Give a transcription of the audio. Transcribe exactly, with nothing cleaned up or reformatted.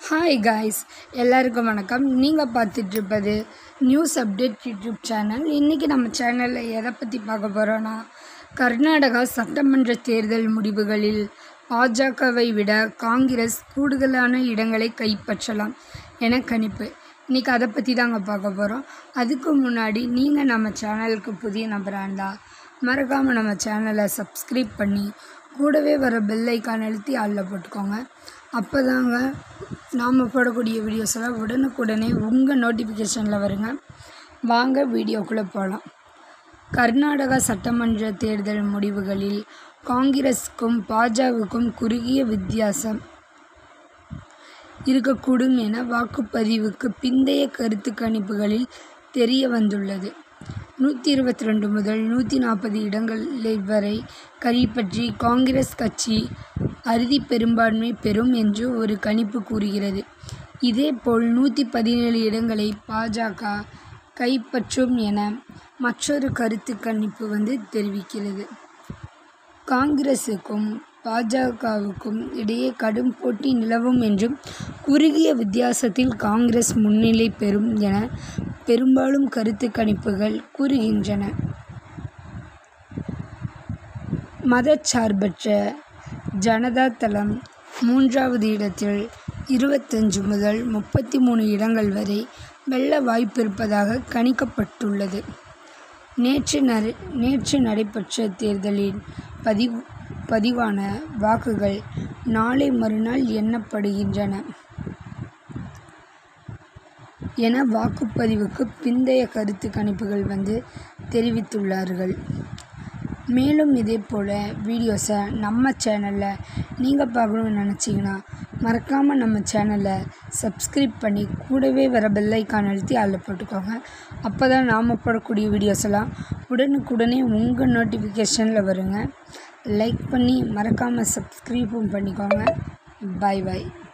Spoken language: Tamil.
ஹாய் காய்ஸ், எல்லாருக்கும் வணக்கம். நீங்கள் பார்த்துட்ருப்பது நியூஸ் அப்டேட் யூடியூப் சேனல். இன்றைக்கி நம்ம சேனலில் எதை பற்றி பார்க்க போகிறோன்னா, கர்நாடகா சட்டமன்ற தேர்தல் முடிவுகளில் பாஜகவை விட காங்கிரஸ் கூடுதலான இடங்களை கைப்பற்றலாம் என கணிப்பு. இன்றைக்கி அதை பற்றி தாங்க பார்க்க போகிறோம். அதுக்கு முன்னாடி நீங்கள் நம்ம சேனலுக்கு புதிய நபராக இருந்தால் மறக்காமல் நம்ம சேனலை சப்ஸ்கிரைப் பண்ணி கூடவே வர பெல் ஐக்கான் அழுத்தி ஆளில் போட்டுக்கோங்க. அப்போ தாங்க நாம் போடக்கூடிய வீடியோஸ் எல்லாம் உடனுக்குடனே உங்கள் நோட்டிஃபிகேஷனில் வருங்க. வாங்க வீடியோக்குள்ளே போகலாம். கர்நாடகா சட்டமன்ற தேர்தல் முடிவுகளில் காங்கிரஸுக்கும் பாஜகவுக்கும் குறுகிய வித்தியாசம் இருக்கக்கூடும் என வாக்குப்பதிவுக்கு பிந்தைய கருத்து கணிப்புகளில் தெரிய வந்துள்ளது. நூற்றி இருபத்தி ரெண்டு முதல் நூற்றி நாற்பது இடங்களை வரை கைப்பற்றி காங்கிரஸ் கட்சி அறுதி பெரும்பான்மை பெறும் என்று ஒரு கணிப்பு கூறுகிறது. இதேபோல் நூற்றி பதினேழு இடங்களை பாஜக கைப்பற்றும் என மற்றொரு கருத்து கணிப்பு வந்து தெரிவிக்கிறது. காங்கிரஸுக்கும் பாஜகவுக்கும் இடையே கடும் போட்டி நிலவும் என்றும் குறுகிய வித்தியாசத்தில் காங்கிரஸ் முன்னிலை பெறும் என பெரும்பாலும் கருத்து கணிப்புகள் கூறுகின்றன. மதச்சார்பற்ற ஜனதா தளம் மூன்றாவது இடத்தில் இருபத்தஞ்சு முதல் முப்பத்தி மூணு இடங்கள் வரை வெல்ல வாய்ப்பிருப்பதாக கணிக்கப்பட்டுள்ளது. நேற்று நரை நேற்று நடைபெற்ற தேர்தலில் பதிவு பதிவான வாக்குகள் நாளை மறுநாள் எண்ணப்படுகின்றன என வாக்குப்பதிவுக்கு பிந்தைய கருத்து கணிப்புகள் வந்து தெரிவித்துள்ளார்கள். மேலும் இதே போல் வீடியோஸை நம்ம சேனலில் நீங்கள் பார்க்கணுன்னு நினச்சிங்கன்னா மறக்காமல் நம்ம சேனலை சப்ஸ்கிரைப் பண்ணி கூடவே வர பெல் ஐக்கான் அழுத்தி அதில் போட்டுக்கோங்க. அப்போ தான் நாம் போடக்கூடிய வீடியோஸ் எல்லாம் உடனுக்குடனே உங்கள் நோட்டிஃபிகேஷனில் வருங்க. லைக் பண்ணி மறக்காமல் சப்ஸ்கிரைப்பும் பண்ணிக்கோங்க. பாய் பாய்.